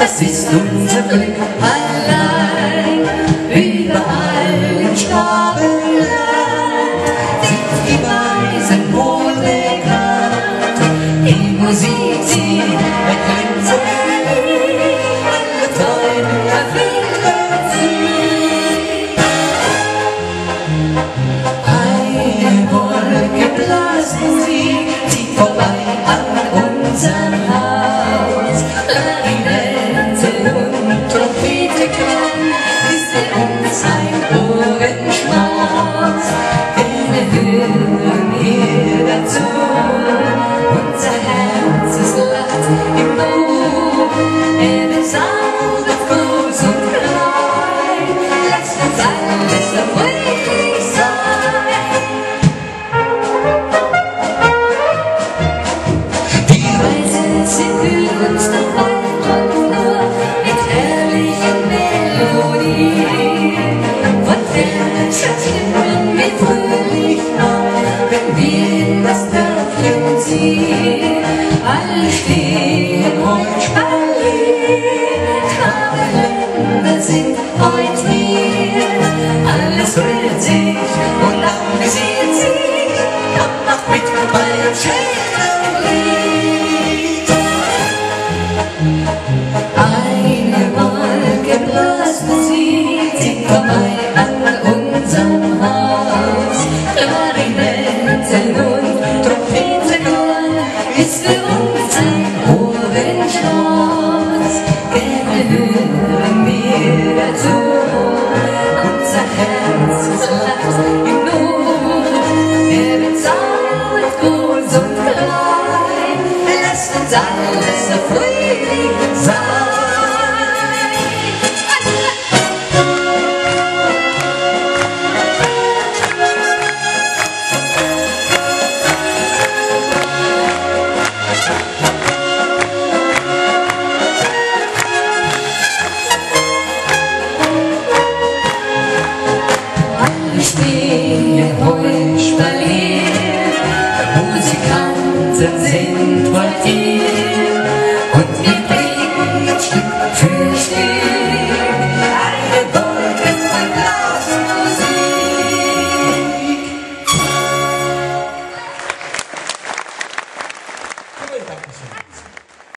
das ist unser Glück. Allein überall im Schwabenland sind die Weisen wohl bekannt. Die Musik, sie erklingt so hell, alle Träume erfüllen sie. Eine Wolke blasen sie, zieht vorbei an unserem Haus. Klarinetten und Trompetenklang ist für uns ein Ohrenschmaus. Gerne hören wir dazu, unser Herz ist glatt im Not. Er bezaubert groß und klein, lasst uns alles so fröhlich sein. Die Reise sind für uns noch weit und nur mit herrlichen Melodien. Von fern Stimmen wir fröhlich an, wenn wir in das Dörfchen ziehen. Alle stehen heut spaliert, Tageländer sind heut hier. Alles rührt sich und amüsiert sich, kommt noch mit bei einem schönen Lied. Eine Wolke blasen sie, zieht vorbei an unserem Haus. Klarinetten und Trompetenklang ist für uns ein Ohrenschmaus. Gerne hören wir dazu, unser Herz ist glatt im Not. Er bezaubert groß und klein, lasst uns alles so fröhlich sein. Alle stehen heut spaliert, Musikanten sind heute hier.